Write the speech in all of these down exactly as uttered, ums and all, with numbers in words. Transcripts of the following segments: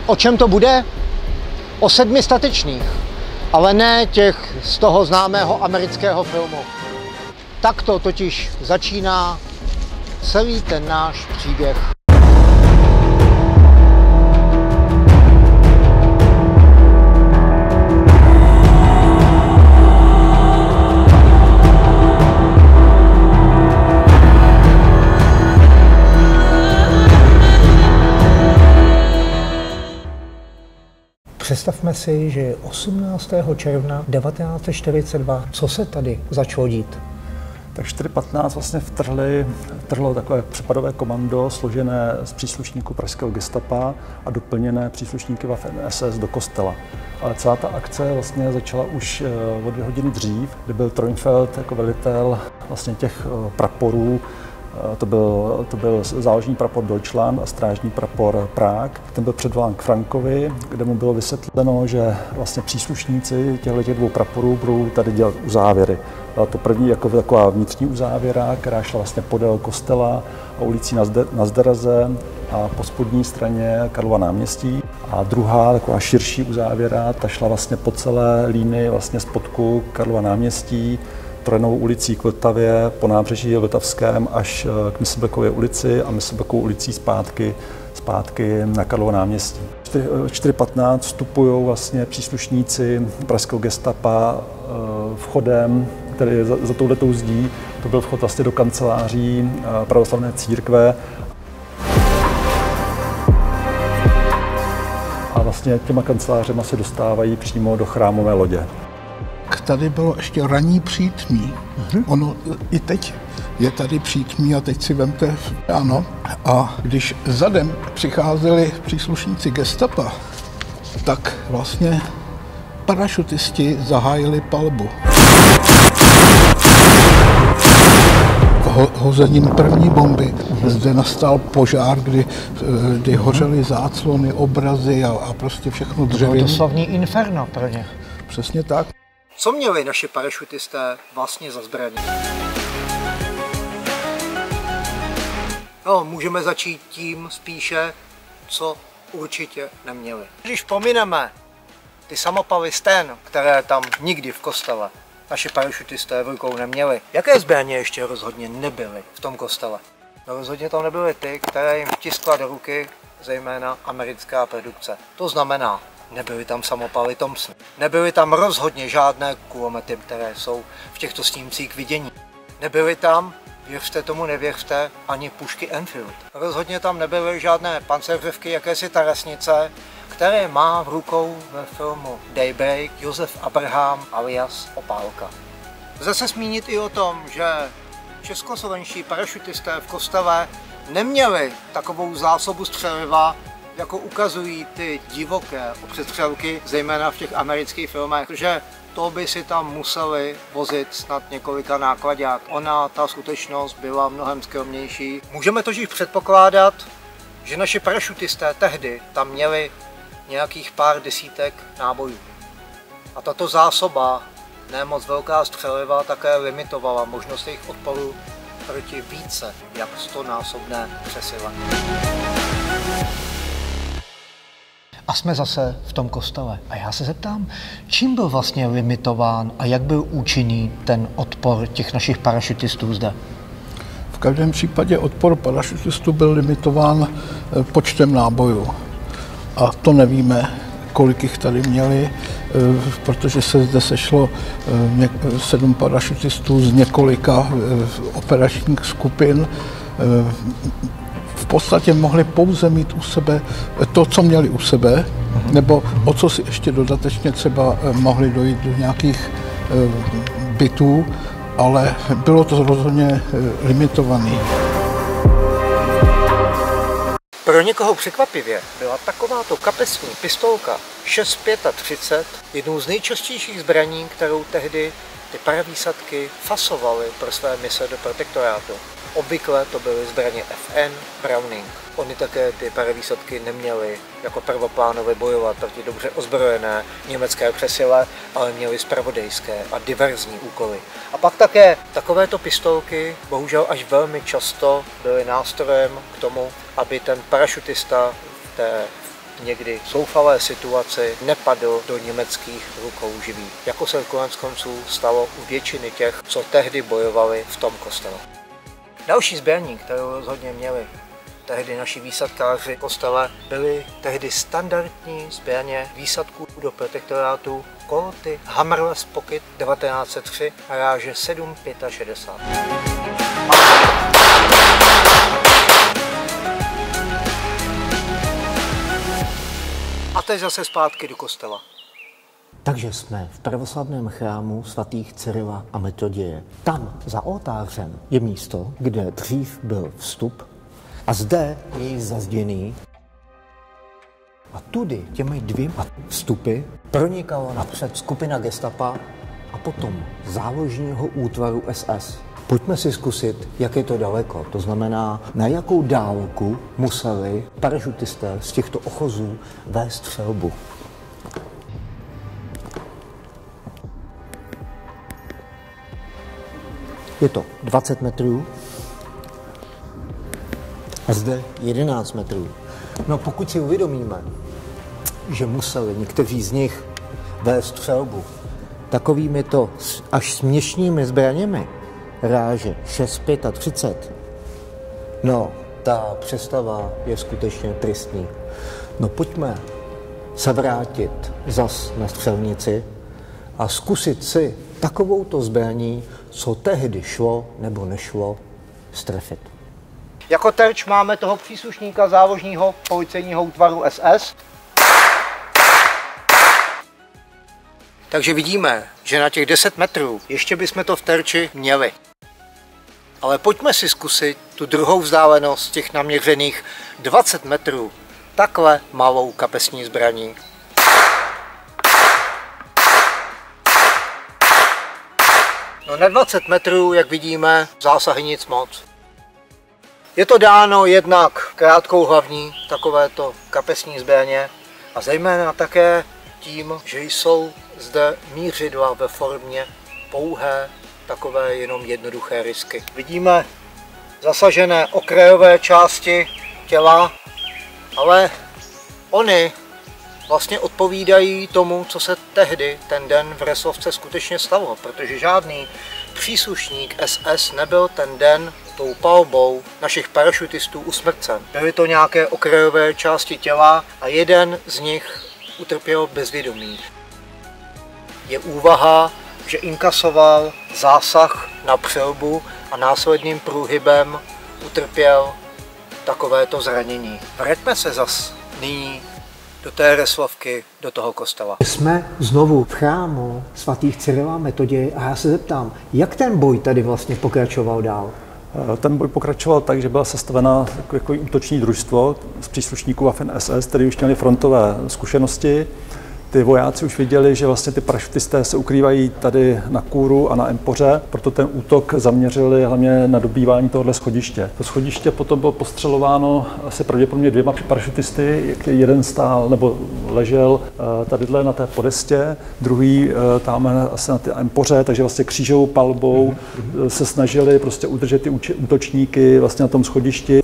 O čem to bude? O sedmi statečných, ale ne těch z toho známého amerického filmu. Takto totiž začíná celý ten náš příběh. Představme si, že je osmnáctého června devatenáct set čtyřicet dva. Co se tady začalo dít? Tak čtyři patnáct vlastně vtrhli, vtrhlo takové přepadové komando složené z příslušníků pražského gestapa a doplněné příslušníky Waffen es es do kostela. Ale celá ta akce vlastně začala už o dvě hodiny dřív, kdy byl Treuenfeld jako velitel vlastně těch praporů. To byl, to byl záložní prapor Deutschland a strážní prapor Prague. Ten byl předvolán k Frankovi, kde mu bylo vysvětleno, že vlastně příslušníci těchto dvou praporů budou tady dělat uzávěry. Byla to první jako taková vnitřní uzávěra, která šla vlastně podél kostela a ulicí na Zderaze a po spodní straně Karlova náměstí. A druhá taková širší uzávěra, ta šla vlastně po celé línii vlastně spodku Karlova náměstí, Trojnovou ulicí k Vltavě, po nábřeží Vltavském až k Myslbeckově ulici a Myslbeckovou ulicí zpátky, zpátky na Karlovo náměstí. čtyři patnáct vstupují vlastně příslušníci pražského gestapa vchodem, tedy za, za touhletou zdí. To byl vchod vlastně do kanceláří pravoslavné církve. A vlastně těma kancelářema se dostávají přímo do chrámové lodě. Tady bylo ještě ranní přítmí. Mm-hmm. Ono i teď je tady přítmí a teď si vemte ráno. A když zadem přicházeli příslušníci gestapa, tak vlastně parašutisti zahájili palbu. Ho, hozením první bomby mm-hmm. zde nastal požár, kdy, kdy mm-hmm. hořely záclony, obrazy a, a prostě všechno dřeviny. To bylo doslovní inferno pro ně. Přesně tak. Co měli naši parašutisté vlastně za zbraně? No, můžeme začít tím spíše, co určitě neměli. Když pomineme ty samopaly Sten, které tam nikdy v kostele naši parašutisté v rukou neměli, jaké zbraně ještě rozhodně nebyly v tom kostele? No rozhodně tam nebyly ty, které jim vtiskla do ruky zejména americká produkce. To znamená, nebyly tam samopaly Thompson. Nebyly tam rozhodně žádné kulomety, které jsou v těchto snímcích k vidění. Nebyly tam, věřte tomu nevěřte, ani pušky Enfield. Rozhodně tam nebyly žádné panceřovky, jakési tarasnice, které má v rukou ve filmu Daybreak Josef Abraham alias Opálka. Lze se zmínit i o tom, že českoslovenští parašutisté v kostele neměli takovou zásobu střeliva, jako ukazují ty divoké přestřelky, zejména v těch amerických filmech, že to by si tam museli vozit snad několika nákladák. Ona, ta skutečnost byla mnohem skromnější. Můžeme totiž předpokládat, že naši parašutisté tehdy tam měli nějakých pár desítek nábojů. A tato zásoba, ne moc velká střeliva, také limitovala možnost jejich odporu proti více jak stonásobné přesile. A jsme zase v tom kostele. A já se zeptám, čím byl vlastně limitován a jak byl účinný ten odpor těch našich parašutistů zde? V každém případě odpor parašutistů byl limitován počtem nábojů. A to nevíme, kolik jich tady měli, protože se zde sešlo sedm parašutistů z několika operačních skupin. V podstatě mohli pouze mít u sebe to, co měli u sebe, nebo o co si ještě dodatečně třeba mohli dojít do nějakých bytů, ale bylo to rozhodně limitované. Pro někoho překvapivě byla takováto kapesní pistolka šest třicet pět jednou z nejčastějších zbraní, kterou tehdy ty paravýsadky fasovaly pro své mise do protektorátu. Obvykle to byly zbraně F N, Browning. Oni také ty paravýsadky neměly jako prvoplánově bojovat proti dobře ozbrojené německé přesile, ale měly zpravodajské a diverzní úkoly. A pak také takovéto pistolky bohužel až velmi často byly nástrojem k tomu, aby ten parašutista v té někdy v zoufalé situaci nepadl do německých rukou živý, jako se konec konců stalo u většiny těch, co tehdy bojovali v tom kostele. Další zbraní, kterou rozhodně měli tehdy naši výsadkáři v kostele, byly tehdy standardní zbraně výsadků do protektorátu Colty Hammerless Pocket devatenáct set tři a ráže sedm šedesát pět. A teď zase zpátky do kostela. Takže jsme v pravoslavném chrámu svatých Cyrila a Metoděje. Tam za oltářem je místo, kde dřív byl vstup a zde je zazděný. A tudy těmi dvěma vstupy pronikala napřed skupina gestapa a potom záložního útvaru S S. Pojďme si zkusit, jak je to daleko. To znamená, na jakou dálku museli parašutisté z těchto ochozů vést střelbu. Je to dvacet metrů a zde jedenáct metrů. No pokud si uvědomíme, že museli někteří z nich vést střelbu takovými to až směšnými zbraněmi, ráže šest třicet pět, no ta představa je skutečně tristní. No pojďme se vrátit zas na střelnici a zkusit si takovouto zbraní, co tehdy šlo nebo nešlo, strefit. Jako terč máme toho příslušníka záložního policejního útvaru S S. Takže vidíme, že na těch deset metrů ještě bychom to v terči měli. Ale pojďme si zkusit tu druhou vzdálenost těch naměřených dvacet metrů takhle malou kapesní zbraní. No na dvacet metrů, jak vidíme, zásahy nic moc. Je to dáno jednak krátkou hlavní takovéto kapesní zbraně a zejména také tím, že jsou zde mířidla ve formě pouhé takové jenom jednoduché rysky. Vidíme zasažené okrajové části těla, ale ony vlastně odpovídají tomu, co se tehdy ten den v Reslovce skutečně stalo, protože žádný příslušník S S nebyl ten den tou palbou našich parašutistů usmrcen. Byly to nějaké okrajové části těla a jeden z nich utrpěl bezvědomí. Je úvaha, že inkasoval zásah na přilbu a následným průhybem utrpěl takovéto zranění. Vraťme se zas nyní do té Reslovky, do toho kostela. Jsme znovu v chrámu svatých Cyrila a Metoděje a já se zeptám, jak ten boj tady vlastně pokračoval dál? Ten boj pokračoval tak, že byla sestavena takové útoční družstvo z příslušníků Waffen S S, kteří už měli frontové zkušenosti. Ty vojáci už viděli, že vlastně ty parašutisté se ukrývají tady na Kůru a na Empoře, proto ten útok zaměřili hlavně na dobývání tohohle schodiště. To schodiště potom bylo postřelováno asi pravděpodobně dvěma parašutisty, jeden stál nebo ležel tadyhle na té podestě, druhý tam asi na té Empoře, takže vlastně křížovou palbou mm-hmm. se snažili prostě udržet ty útočníky vlastně na tom schodišti.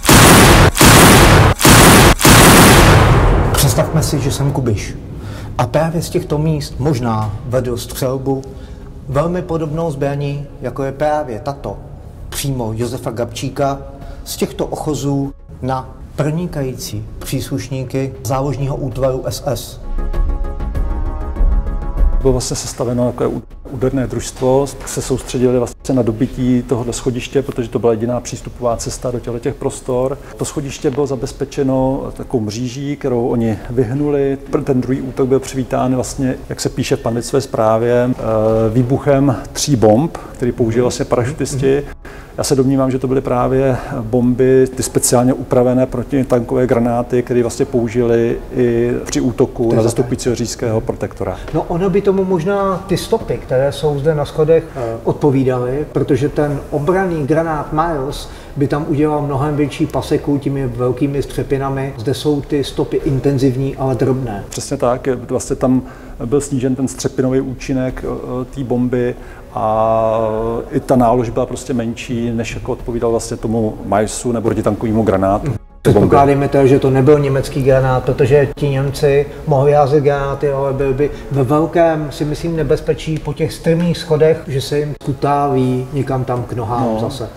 Představme si, že jsem Kubiš. A právě z těchto míst možná vedl střelbu velmi podobnou zbraní, jako je právě tato, přímo Josefa Gabčíka, z těchto ochozů na pronikající příslušníky záložního útvaru S S. Bylo vlastně sestaveno takové úderné družstvo, se soustředili vlastně na dobytí tohoto schodiště, protože to byla jediná přístupová cesta do těch prostor. To schodiště bylo zabezpečeno takovou mříží, kterou oni vyhnuli. Ten druhý útok byl přivítán vlastně, jak se píše v pandicové zprávě, výbuchem tří bomb, který použili vlastně parašutisti. Já se domnívám, že to byly právě bomby, ty speciálně upravené protitankové granáty, které vlastně použili i při útoku na zastupujícího říšského protektora. No ono by tomu možná ty stopy, které jsou zde na schodech, odpovídaly, protože ten obranný granát Miles by tam udělal mnohem větší paseku těmi velkými střepinami. Zde jsou ty stopy intenzivní, ale drobné. Přesně tak, vlastně tam byl snížen ten střepinový účinek té bomby a i ta nálož byla prostě menší, než jako odpovídal vlastně tomu Milesu nebo protitankovému granátu. Předpokládáme to, že to nebyl německý granát, protože ti Němci mohli házet granáty, ale byli by ve velkém, si myslím, nebezpečí po těch strmých schodech, že se jim kutáví někam tam k nohám no. zase.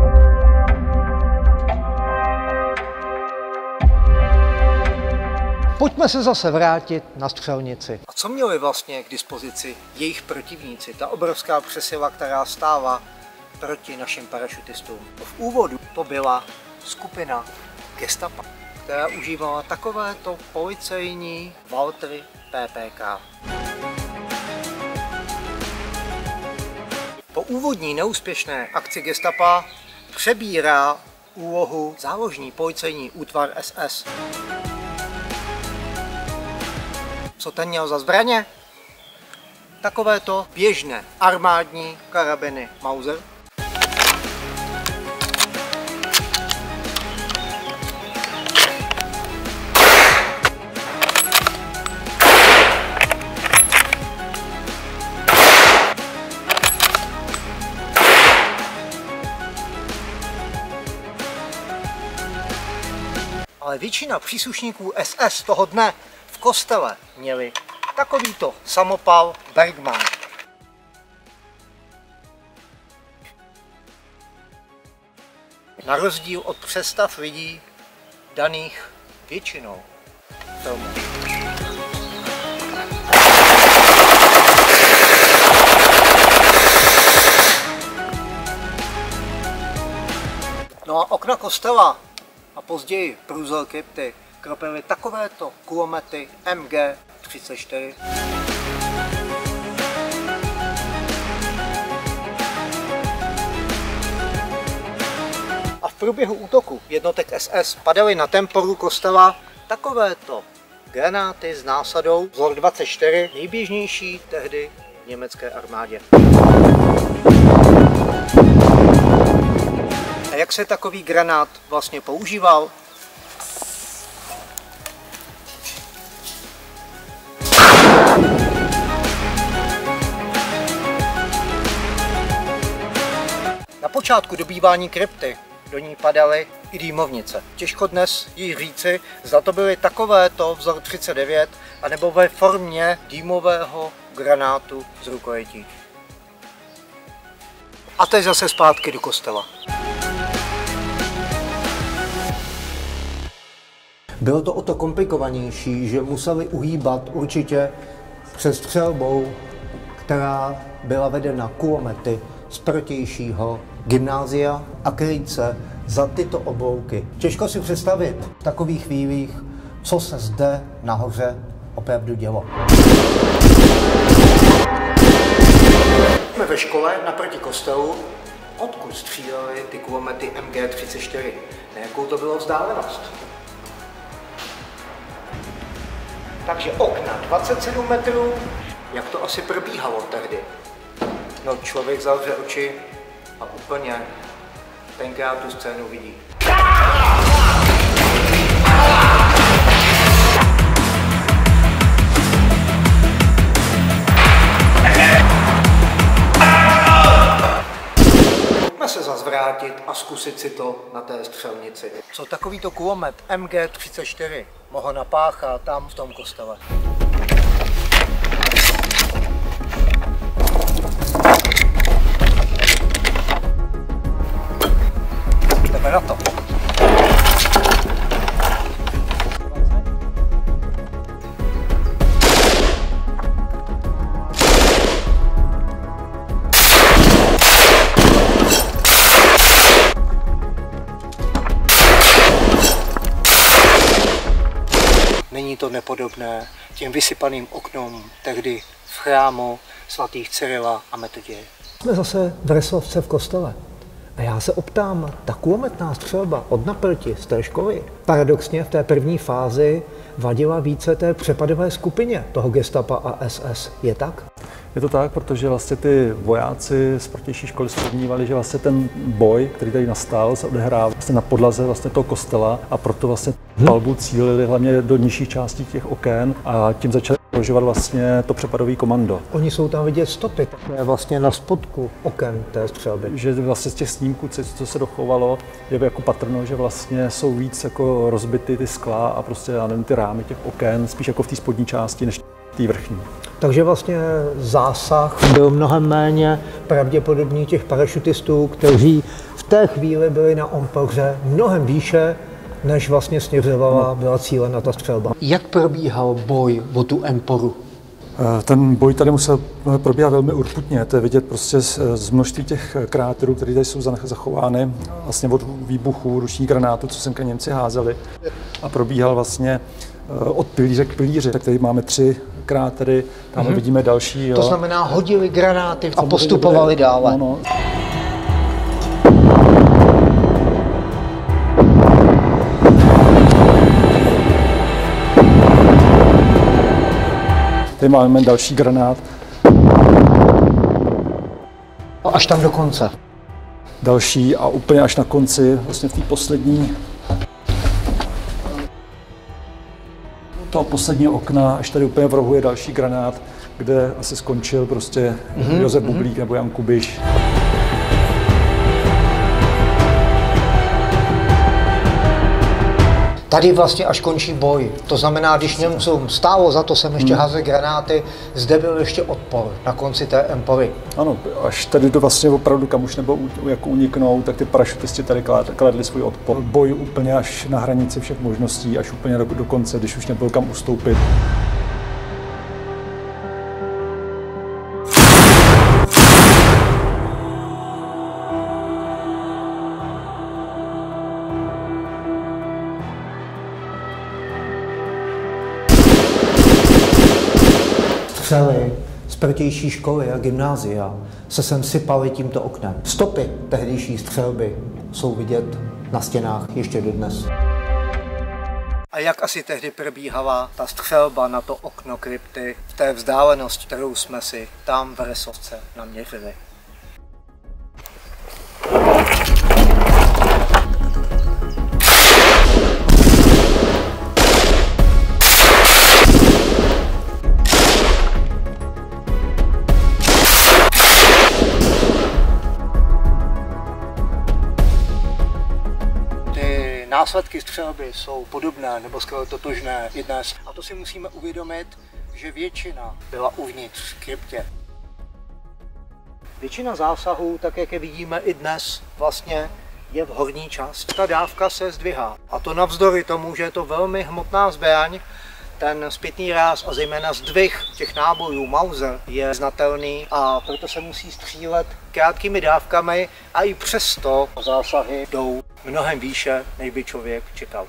Pojďme se zase vrátit na střelnici. A co měli vlastně k dispozici jejich protivníci? Ta obrovská přesila, která stává proti našim parašutistům. V úvodu to byla skupina Gestapa, která užívala takovéto policejní Waltery P P K. Po úvodní neúspěšné akci Gestapa přebírá úlohu záložní policejní útvar S S. Co ten měl za zbraně? Takovéto běžné armádní karabiny Mauser. Ale většina příslušníků S S toho dne v kostele měli takovýto samopal Bergmann. Na rozdíl od představ lidí daných většinou filmů. No a okna kostela a později průzor krypty kropily takovéto kulomety M G třicet čtyři. A v průběhu útoku jednotek S S padaly na temporu kostela takovéto granáty s násadou vzor dvacet čtyři, nejběžnější tehdy v německé armádě. A jak se takový granát vlastně používal? Na počátku dobývání krypty do ní padaly i dýmovnice. Těžko dnes již říci, zda to byly takovéto vzor třicet devět, anebo ve formě dýmového granátu z rukojetí. A teď zase zpátky do kostela. Bylo to o to komplikovanější, že museli uhýbat určitě před střelbou, která byla vedena kulomety z protějšího gymnázia a kryt se za tyto oblouky. Těžko si představit v takových chvílích, co se zde nahoře opravdu dělo. Jsme ve škole naproti kostelu, odkud střílely ty kulomety M G třicet čtyři. Na jakou to bylo vzdálenost? Takže okna dvacet sedm metrů, jak to asi probíhalo tehdy? No, člověk zavře oči a úplně tenkrát tu scénu vidí. Pojďme se zas vrátit a zkusit si to na té střelnici. Co takovýto kulomet M G třicet čtyři mohl napáchat tam v tom kostele? Jdeme na to. Není to nepodobné těm vysypaným oknům tehdy v chrámu svatých Cyrila a Metoděje. Jsme zase v Reslovce v kostele. A já se optám, ta kulometná střelba od naproti z té školy paradoxně v té první fázi vadila více té přepadové skupině toho Gestapa a S S. Je tak? Je to tak, protože vlastně ty vojáci z protější školy se domnívali, že vlastně ten boj, který tady nastal, se odehrává vlastně na podlaze vlastně toho kostela a proto vlastně palbu cílili hlavně do nižších částí těch oken a tím začali ohrožovat vlastně to přepadové komando. Oni jsou tam vidět stopy, také vlastně na spodku oken té střelby. Že vlastně z těch snímků, co se dochovalo, je jako patrno, že vlastně jsou víc jako rozbity ty skla a prostě já nevím, ty rámy těch oken, spíš jako v té spodní části než té vrchní. Takže vlastně zásah byl mnohem méně pravděpodobný těch parašutistů, kteří v té chvíli byli na ompoře mnohem výše, než vlastně směřovala, byla cílena ta střelba. Jak probíhal boj o tu emporu? Ten boj tady musel probíhat velmi urputně. To je vidět prostě z, z množství těch kráterů, které tady jsou zachovány vlastně od výbuchů ručních granátů, co sem Němci házeli. A probíhal vlastně od pilíře k pilíři. Tak tady máme tři krátery, tam mm-hmm. vidíme další. Jo. To znamená, hodili granáty a postupovali dále. No, no. Tady máme další granát. Až tam do konce. Další a úplně až na konci, vlastně v té poslední, toho posledního okna, až tady úplně v rohu je další granát, kde asi skončil prostě mm-hmm. Josef Bublík nebo Jan Kubiš. Tady vlastně až končí boj. To znamená, když Němcům stálo za to sem ještě hmm. házet granáty, zde byl ještě odpor na konci té empory. Ano, až tady to vlastně opravdu, kam už nebylo jako uniknout, tak ty parašutisti tady kladli svůj odpor. Boj úplně až na hranici všech možností, až úplně do, do konce, když už nebyl kam ustoupit. Střely z protější školy a gymnázia se sem sypaly tímto oknem. Stopy tehdejší střelby jsou vidět na stěnách ještě dodnes. A jak asi tehdy probíhala ta střelba na to okno krypty v té vzdálenosti, kterou jsme si tam v Resovce naměřili? Následky střelby jsou podobné nebo skoro totožné i dnes. A to si musíme uvědomit, že většina byla uvnitř v kryptě. Většina zásahů, tak jak je vidíme i dnes, vlastně je v horní části. Ta dávka se zdvihá. A to navzdory tomu, že je to velmi hmotná zbraň, ten zpětný ráz a zejména zdvih těch nábojů Mauser je znatelný a proto se musí střílet krátkými dávkami a i přesto zásahy jdou mnohem výše, než by člověk čekal.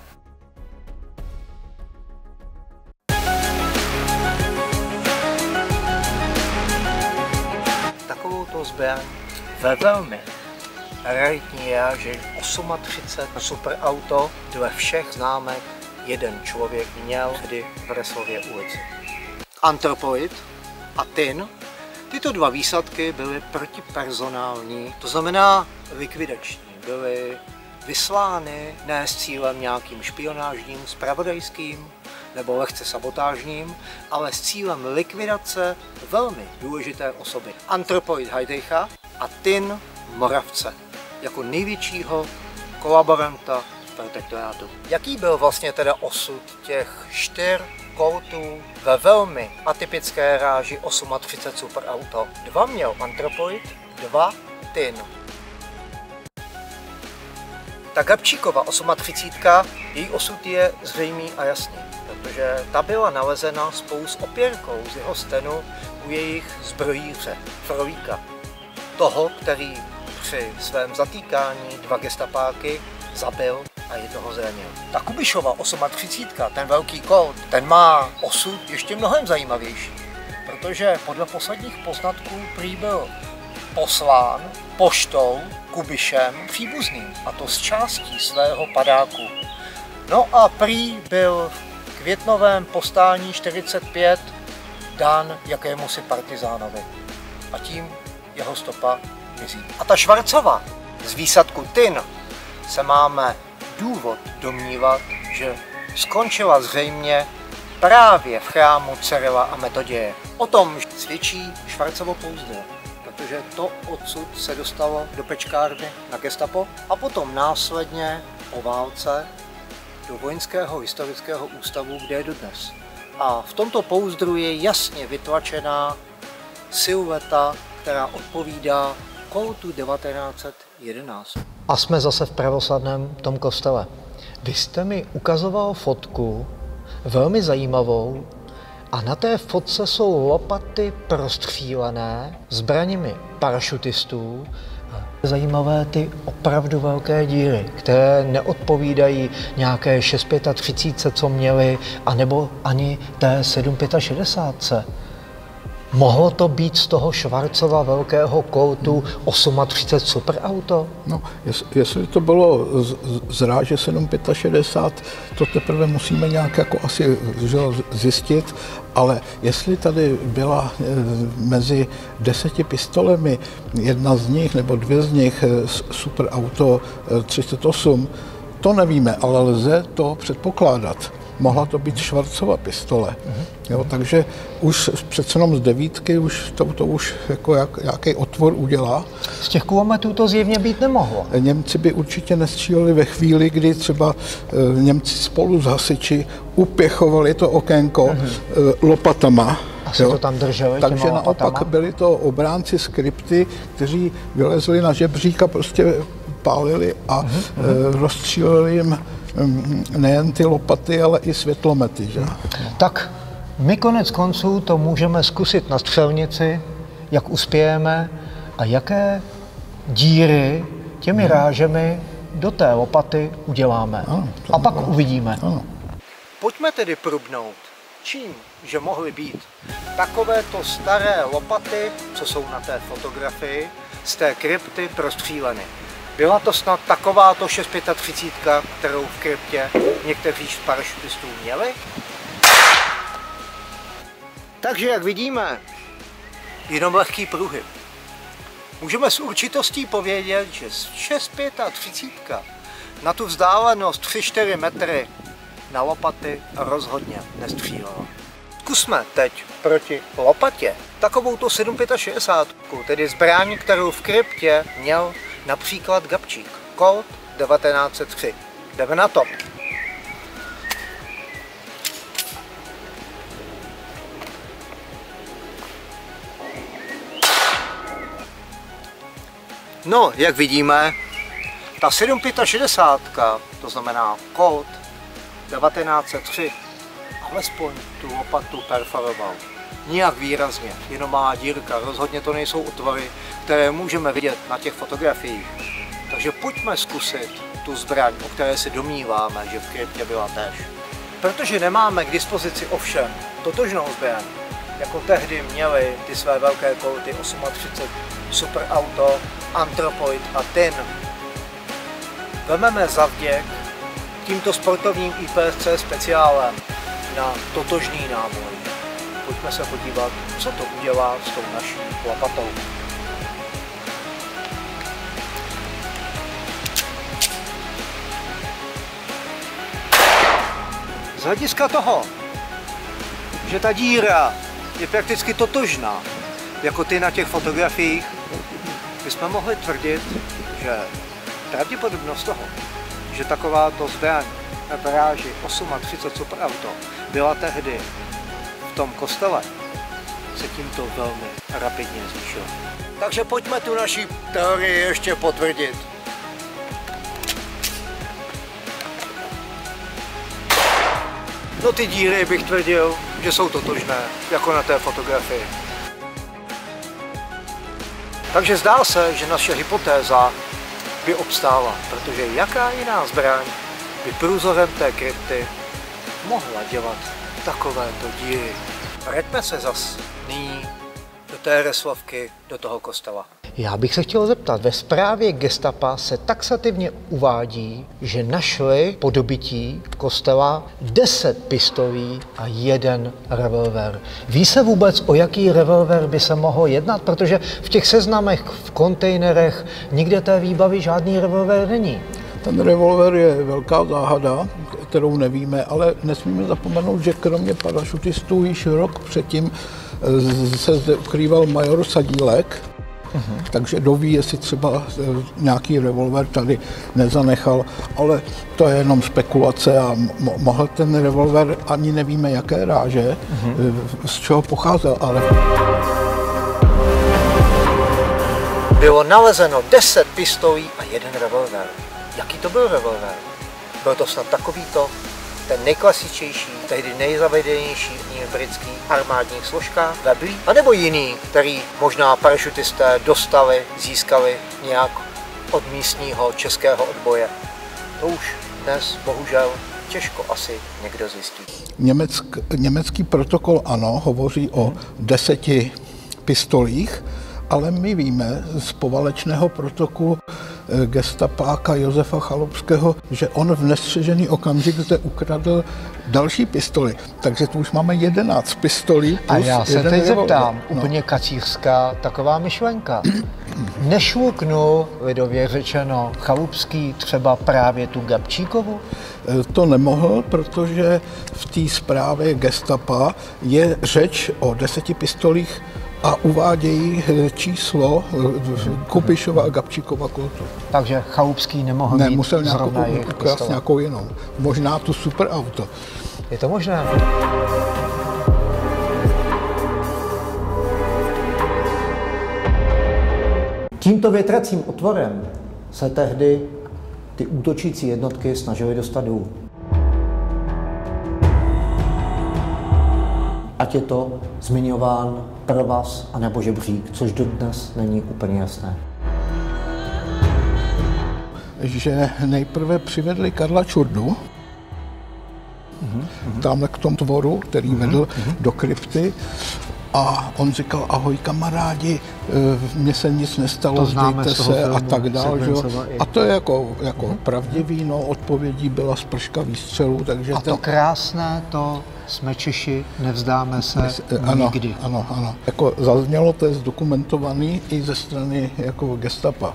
Takovouto zbraň ve velmi raritní je, že třicet osm superauto dle všech známek jeden člověk měl tedy v Resově ulici. Antropoid a Tin, tyto dva výsadky byly protipersonální, to znamená likvidační, byly vyslány ne s cílem nějakým špionážním, zpravodajským nebo lehce sabotážním, ale s cílem likvidace velmi důležité osoby. Antropoid Heidricha a Tin Moravce jako největšího kolaboranta protektorátu. Jaký byl vlastně teda osud těch čtyř Coltů ve velmi atypické ráži třicet osm superauto? Dva měl Antropoid, dva Tin. Ta Gabčíkova třicet osm, její osud je zřejmý a jasný, protože ta byla nalezena spolu s opěrkou z jeho stenu u jejich zbrojíře, Frovíka. Toho, který při svém zatýkání dva gestapáky zabil a jednoho zranil. Ta Kubišova třicet osm, ten velký Colt, ten má osud ještě mnohem zajímavější, protože podle posledních poznatků prý byl poslán poštou Kubišem příbuzným, a to z částí svého padáku. No a prý byl v květnovém povstání čtyřicet pět dán jakémusi partizánovi. A tím jeho stopa mizí. A ta Švarcova z výsadku Tin se máme důvod domnívat, že skončila zřejmě právě v chrámu Cyrila a Metoděje. O tom svědčí Schwarzovo pouzdro, protože to odsud se dostalo do pečkárny na gestapo a potom následně po válce do Vojenského historického ústavu, kde je dodnes. A v tomto pouzdru je jasně vytlačená silueta, která odpovídá kódu devatenáct set jedenáct. A jsme zase v pravoslavném tom kostele. Vy jste mi ukazoval fotku, velmi zajímavou, a na té fotce jsou lopaty prostřílené zbraněmi parašutistů. Zajímavé ty opravdu velké díry, které neodpovídají nějaké šest třicet pět, co měli, anebo ani té sedm šedesát pět. Mohlo to být z toho Schwarzova velkého kótu třicet osm superauto? No, jest, jestli to bylo z, z ráže sedm šedesát pět, to teprve musíme nějak jako asi že, zjistit, ale jestli tady byla e, mezi deseti pistolemi jedna z nich nebo dvě z nich e, superauto e, třicet osm, to nevíme, ale lze to předpokládat. Mohla to být Schwarzova pistole. Mm-hmm. Jo, takže už přece jenom z devítky už to, to už jako jak, jaký otvor udělá. Z těch kulometů to zjevně být nemohlo. Němci by určitě nestříleli ve chvíli, kdy třeba e, Němci spolu s hasiči upěchovali to okénko mm-hmm. e, lopatama. Asi to tam drželi. Takže naopak byli to obránci skripty, kteří vylezli na žebřík a prostě pálili a mm-hmm. e, rozstříleli jim nejen ty lopaty, ale i světlomety. Že? Tak my konec konců to můžeme zkusit na střelnici, jak uspějeme a jaké díry těmi hmm. rážemi do té lopaty uděláme. Ano, a pak bylo. Uvidíme. Ano. Pojďme tedy prubnout, čím, že mohly být takovéto staré lopaty, co jsou na té fotografii, z té krypty prostříleny. Byla to snad takováto šest třicet pět, kterou v kryptě někteří z parašutistů měli? Takže jak vidíme, jenom lehký průhyb. Můžeme s určitostí povědět, že z šest třicet pět na tu vzdálenost tři čtyři metry na lopaty rozhodně nestřílelo. Zkusme teď proti lopatě takovouto sedm šedesát pět, tedy zbraň, kterou v kryptě měl například Gabčík, kód devatenáct set tři. Jdeme na to. No, jak vidíme, ta sedm šedesát pět, to znamená kód devatenáct set tři, alespoň tu lopatu perforoval. Nijak výrazně, jenom malá dírka, rozhodně to nejsou otvory, které můžeme vidět na těch fotografiích. Takže pojďme zkusit tu zbraň, o které si domníváme, že v kryptě byla též. Protože nemáme k dispozici ovšem totožnou zbraň, jako tehdy měli ty své velké kóty třicet osm superauto, Anthropoid a Tin. Vememe za vděk tímto sportovním I P S C speciálem na totožný náboj. Pojďme se podívat, co to udělá s tou naší lopatou. Z hlediska toho, že ta díra je prakticky totožná, jako ty na těch fotografiích, bychom mohli tvrdit, že pravděpodobnost toho, že takováto zbraň v ráži třicet osm superauto byla tehdy v tom kostele, se tímto velmi rapidně zvýšilo. Takže pojďme tu naši teorii ještě potvrdit. No ty díry bych tvrdil, že jsou totožné, jako na té fotografii. Takže zdá se, že naše hypotéza by obstála, protože jaká jiná zbraň by průzorem té krypty mohla dělat takovéto díry. Vraťme se zas nyní do té reslovky, do toho kostela. Já bych se chtěl zeptat, ve zprávě gestapa se taxativně uvádí, že našli po dobytí kostela deset pistolí a jeden revolver. Ví se vůbec, o jaký revolver by se mohlo jednat? Protože v těch seznamech, v kontejnerech, nikde té výbavy žádný revolver není. Ten revolver je velká záhada, kterou nevíme, ale nesmíme zapomenout, že kromě parašutistů již rok předtím se zde ukrýval major Sadílek, uh-huh. takže doví, jestli třeba nějaký revolver tady nezanechal, ale to je jenom spekulace a mo- mohl ten revolver, ani nevíme jaké ráže, uh-huh. z čeho pocházel, ale... Bylo nalezeno deset pistolí a jeden revolver. Jaký to byl revolver? Byl to snad takovýto, ten nejklasičtější, tehdy nejzavedenější v britských armádních složkách, Webley, anebo jiný, který možná parašutisté dostali, získali nějak od místního českého odboje. To už dnes bohužel těžko asi někdo zjistí. Německ, německý protokol ano, hovoří o deseti pistolích, ale my víme z povalečného protokolu gestapáka Josefa Chalupského, že on v nestřežený okamžik zde ukradl další pistoli. Takže tu už máme jedenáct pistolí plus a já se teď revolver. zeptám, no. úplně kacířská taková myšlenka. Nešvuknul, lidově řečeno, Chalupský třeba právě tu Gabčíkovu? To nemohl, protože v té zprávě gestapa je řeč o deseti pistolích a uvádějí číslo Kubišova a Gabčíkova kultu. Takže Chalupský nemohl ne, mít musel nějakou, ukrást nějakou jinou. Možná tu superauto. Je to možné. Tímto větracím otvorem se tehdy ty útočící jednotky snažily dostat dolů. Ať je to zmiňován Provaz anebo Žebřík, což dodnes není úplně jasné. Že nejprve přivedli Karla Čurdu, mm-hmm. tamhle k tomu tvoru, který mm-hmm. vedl mm-hmm. do krypty, a on říkal, ahoj kamarádi, mně se nic nestalo, zdejte se a tak dál. A to je jako, jako mm-hmm. pravdivý, no, odpovědí byla sprška výstřelů. Takže a to ten... krásné, to jsme Češi, nevzdáme se ano, nikdy. Ano, ano. Jako zaznělo, to je zdokumentovaný i ze strany jako gestapa.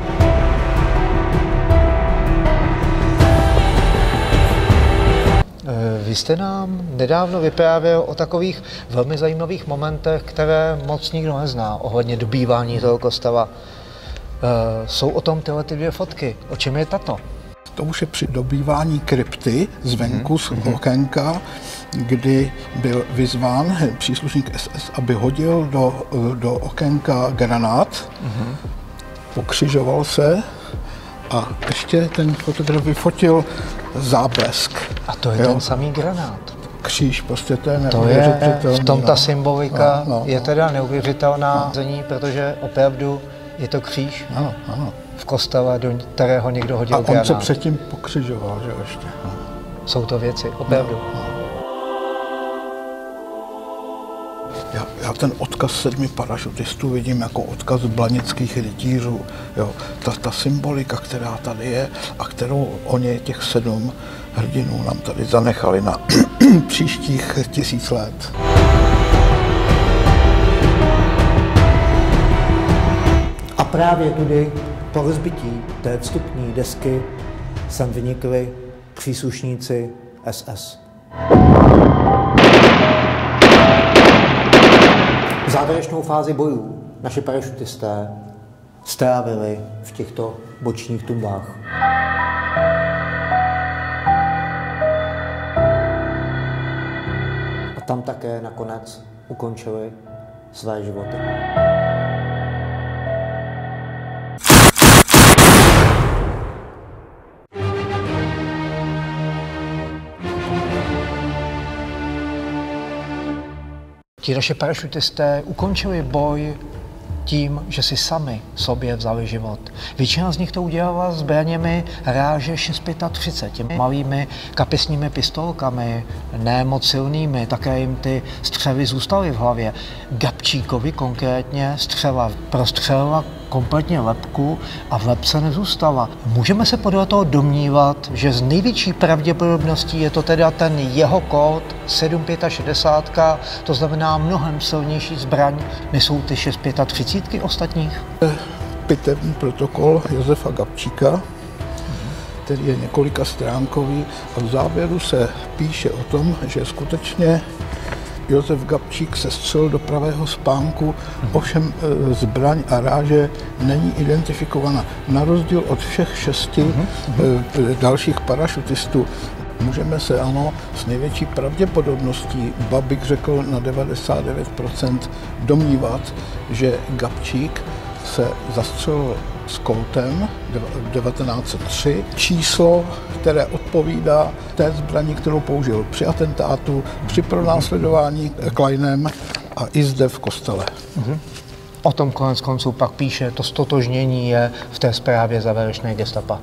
Vy jste nám nedávno vyprávěl o takových velmi zajímavých momentech, které moc nikdo nezná, ohledně dobývání toho kostela. E, jsou o tom tyhle ty dvě fotky. O čem je tato? To už je při dobývání krypty zvenku z okénka, kdy byl vyzván příslušník S S, aby hodil do, do okénka granát, mm-hmm. pokřižoval se a ještě ten fotograf vyfotil záblesk. A to je jo? ten samý granát. Kříž, prostě to je To je, v tom ta no. symbolika no, no, je no. teda neuvěřitelná, no. protože opravdu je to kříž ano, ano. v kostele, do kterého někdo hodil a on granát. se předtím pokřižoval, že ještě. No. Jsou to věci, opravdu. No, no. Já, já ten odkaz sedmi parašutistů vidím jako odkaz blanických rytířů. Jo. Ta, ta symbolika, která tady je a kterou oni, těch sedm hrdinů, nám tady zanechali na příštích tisíc let. A právě tudy po rozbití té vstupní desky sem vynikli příslušníci S S. Závěrečnou fázi bojů naši parašutisté strávili v těchto bočních tumbách. A tam také nakonec ukončili své životy. Ti naše parašutisté ukončili boj tím, že si sami sobě vzali život. Většina z nich to udělala zbraněmi ráže šest třicet pět, těmi malými kapesními pistolkami, ne moc silnými, také jim ty střely zůstaly v hlavě. Gabčíkovi konkrétně střela prostřelila kompletně lebku a v lebce nezůstala. Můžeme se podle toho domnívat, že z největší pravděpodobností je to teda ten jeho kód sedm šedesát pět, to znamená mnohem silnější zbraň, než jsou ty šest třicet pět ostatních? Pitevní protokol Josefa Gabčíka, který je několika stránkový a v závěru se píše o tom, že skutečně Josef Gabčík sestřelil do pravého spánku, ovšem zbraň a ráže není identifikovaná. Na rozdíl od všech šesti uh-huh. dalších parašutistů můžeme se ano s největší pravděpodobností, ba bych řekl na devadesát devět procent, domnívat, že Gabčík se zastřelil s Coltem devatenáct set tři, číslo, které odpovídá té zbraní, kterou použil při atentátu, při pronásledování Kleinem a i zde v kostele. Mm-hmm. O tom konec konců pak píše, to stotožnění je v té zprávě závěrečné gestapa.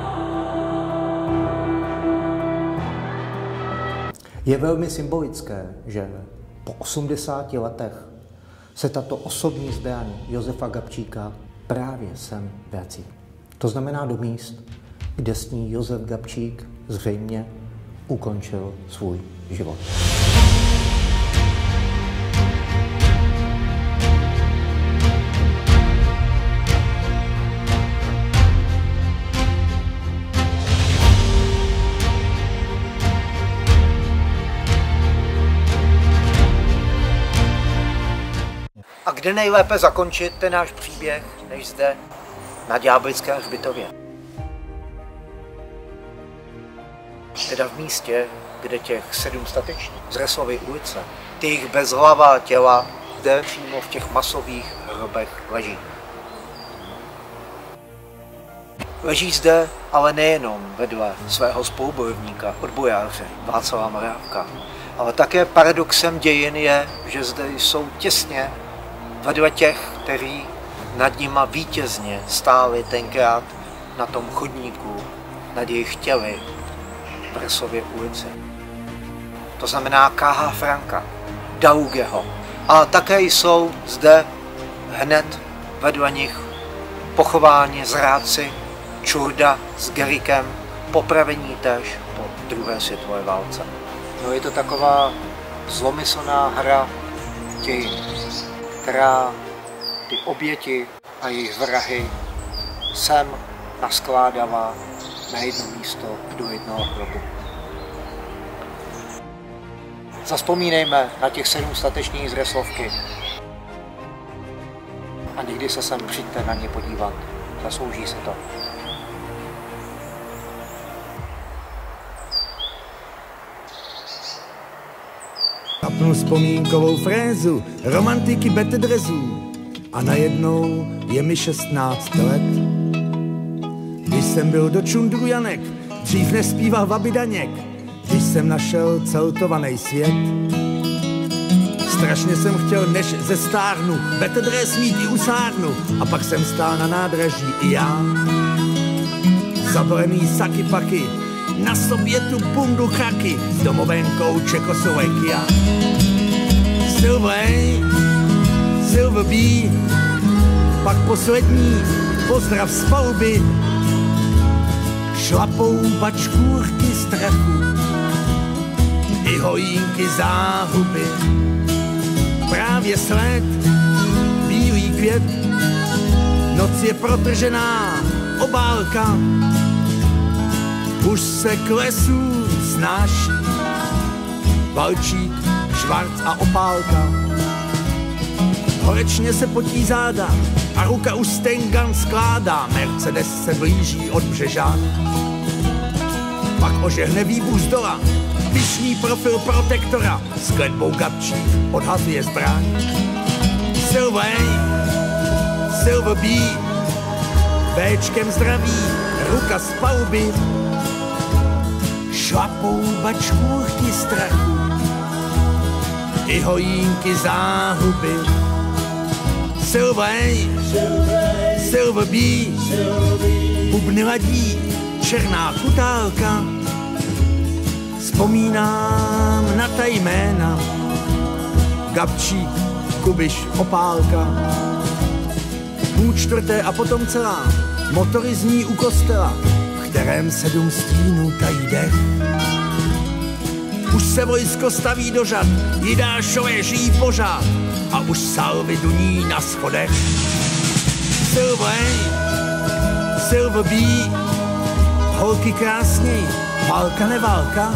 Je velmi symbolické, že po osmdesáti letech se tato osobní zbraň Josefa Gabčíka právě sem vrací. To znamená do míst, kde s ní Josef Gabčík zřejmě ukončil svůj život. A kde nejlépe zakončit ten náš příběh, než zde na Ďáblické hřbitově? Teda v místě, kde těch sedm statečných z Reslovy ulice, ty jejich bezhlavá těla, zde přímo v těch masových hrobech leží. Leží zde ale nejenom vedle svého spolubojovníka, odbojáře Václava Morávka, ale také paradoxem dějin je, že zde jsou těsně vedle těch, kteří nad nima vítězně stáli tenkrát na tom chodníku, nad jejich těly v Reslově ulici. To znamená K H. Franka, Daugeho, ale také jsou zde hned vedle nich pochováni zrádci Čurda s Gerikem, popravení též po druhé světové válce. No je to taková zlomyslná hra dějin, která ty oběti a jejich vrahy sem naskládala na jedno místo do jednoho hrobu. Zavzpomínejme na těch sedm statečných z Reslovky a někdy se sem přijďte na ně podívat. Zaslouží se to. Zapnu vzpomínkovou frézu, romantiky betedrezů a najednou je mi šestnáct let. Když jsem byl do čundru Janek, dřív nespíval Vaby Daněk, když jsem našel celtovaný svět. Strašně jsem chtěl, než zestárnu, betedrez mít i usárnu, a pak jsem stál na nádraží i já. Zabalený saky paky, na sobě tu bundu chaky s domovenkou Čekoslovakia. Silver, Silver B, pak poslední pozdrav z paluby. Šlapou bačkůrky strachu i hojínky záhuby. Právě sled, bílý květ, noc je protržená obálka. Už se k lesu snáší Valčík, Švarc a Opálka. Horečně se potí záda a ruka už Stengan skládá. Mercedes se blíží od Břežán. Pak ožehne výbuch z dola, pyšný profil protektora, s kletbou Gabčík odhazuje zbraň. Silver, Silver B, Béčkem zdraví, ruka z paluby. Šlapou bačkůrky strachu i hojínky záhuby. Silver, Silver B, bubny ladí černá kutálka. Vzpomínám na ta jména, Gabčík, Kubiš, Opálka. Půl čtvrté a potom celá, motory zní u kostela, v kterém sedm stínů tají dech. Už se vojsko staví do řad, Jidášové žijí pořád a už salvy duní na schodech. Silver, Silver B, holky krásněj, válka neválka.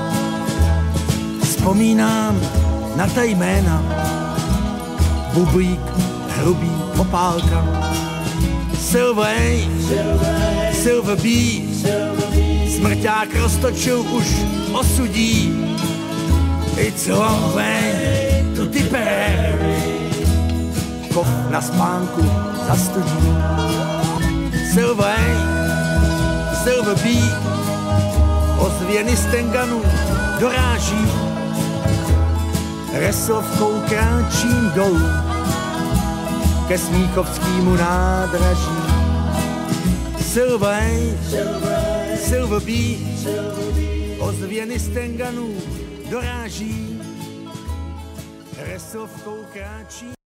Vzpomínám na ta jména, Bublík, Hrubý, Popálka, Silver A, Silver B, smrťák roztočil už osudí. It's a long way to Tipperary, kov na spánku zastudí. Silver A, Silver B, ozvěny z Tenganů doráží, resovkou kráčím dolů ke Smíchovskému nádraží. Silver A, Silver B, ozvěny z Tenganů doráží, resovkou kráčí.